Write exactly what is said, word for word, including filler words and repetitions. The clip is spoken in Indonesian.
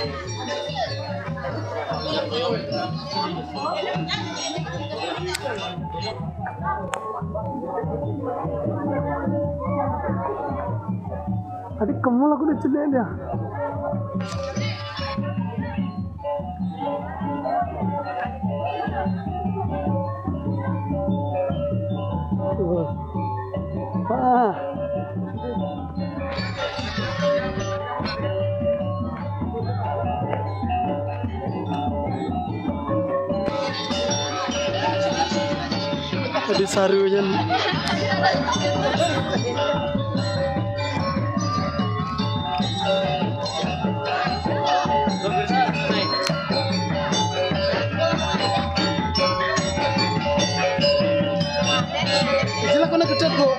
Tadi kamu aku udah cedek dia. Tuh. Ah. Tadi sarunya. Sila ko na kuchat ko.